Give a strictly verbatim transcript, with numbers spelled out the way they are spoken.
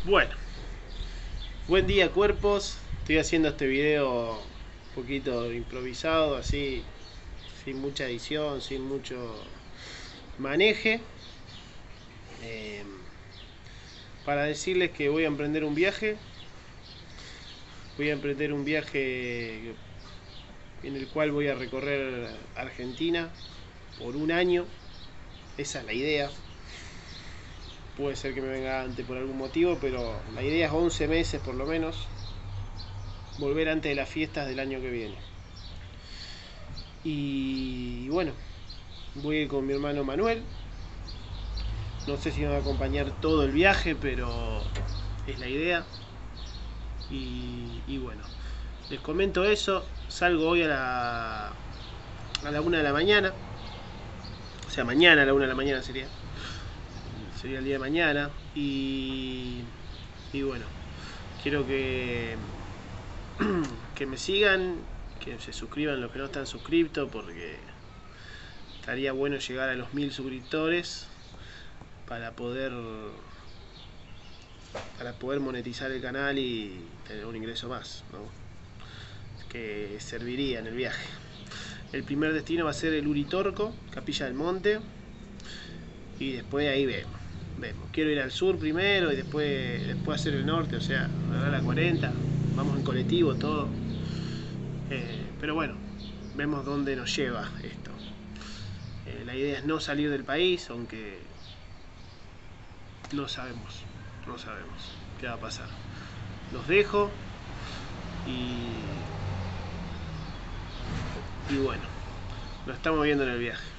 Bueno, buen día cuerpos. Estoy haciendo este video un poquito improvisado, así, sin mucha edición, sin mucho maneje, eh, para decirles que voy a emprender un viaje. Voy a emprender un viaje en el cual voy a recorrer Argentina por un año. Esa es la idea. Puede ser que me venga antes por algún motivo, pero la idea es once meses por lo menos. Volver antes de las fiestas del año que viene. Y bueno, voy a ir con mi hermano Manuel. No sé si me va a acompañar todo el viaje, pero es la idea. Y, y bueno, les comento eso. Salgo hoy a la, a la una de la mañana. O sea, mañana a la una de la mañana sería. Sería el día de mañana. Y, y bueno, quiero que, que me sigan, que se suscriban los que no están suscritos, porque estaría bueno llegar a los mil suscriptores para poder para poder monetizar el canal y tener un ingreso más, ¿no? Que serviría en el viaje. El primer destino va a ser el Uritorco, Capilla del Monte, y después ahí vemos. Vemos. Quiero ir al sur primero y después, después hacer el norte, o sea, a la cuarenta. Vamos en colectivo, todo. Eh, pero bueno, vemos dónde nos lleva esto. Eh, la idea es no salir del país, aunque no sabemos, no sabemos qué va a pasar. Los dejo y, y bueno, nos estamos viendo en el viaje.